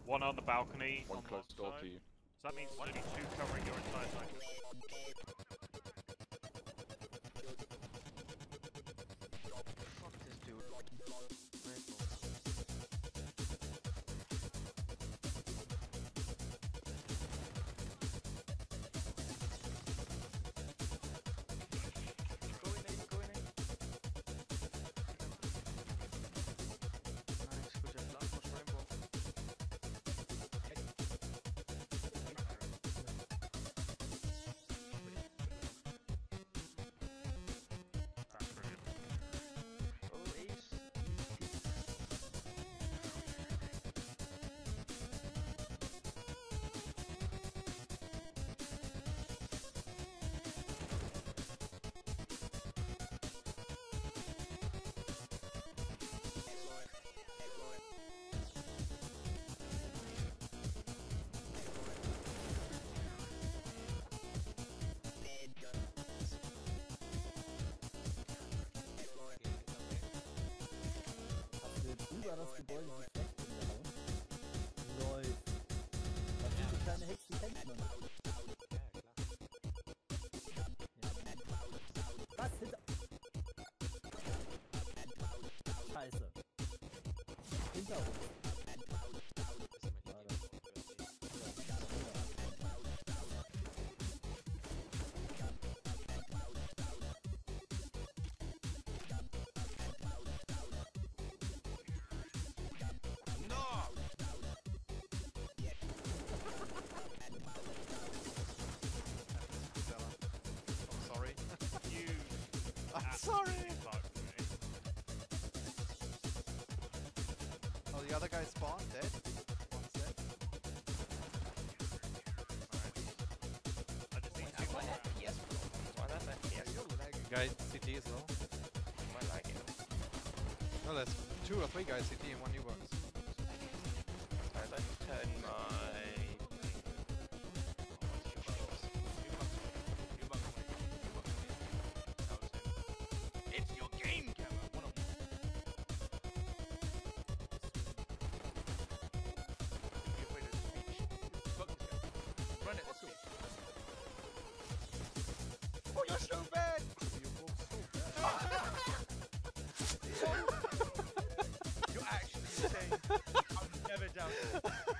One on the balcony. One on close one door side. to you. So that means only two covering your entire side. Fuck this dude. Go in. Nice, good job. Last was rainbow. Oh, ace. Über das Gebäude die Flechte gehauen. Läuft. Das sind so kleine Hexen, die kennt man. Was? Hinter... Scheiße. Hinter uns. Sorry. You. I'm sorry! Fucked me. Oh, the other guy spawned dead. One's dead. I just need two more rounds. FPS, bro. Why that FPS? You're lagging. Guy CT as well. I like it. No, there's 2 or 3 guys CT and 1 new box. Alright, let's turn my... It's your game, Kevin. One of them. You're afraid of speech. Fuck this guy. Run it, let's go. Oh, you're so bad! You're actually insane. I've never doubted it.